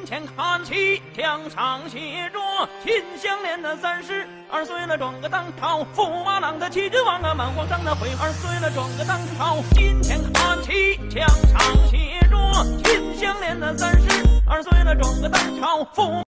前看齐，墙上写着秦香莲的32岁了，装个当朝，驸马郎的齐君王啊，满皇上的会2岁了，装个当朝。金前看齐，墙上写着秦香莲的32岁了，装个当朝，驸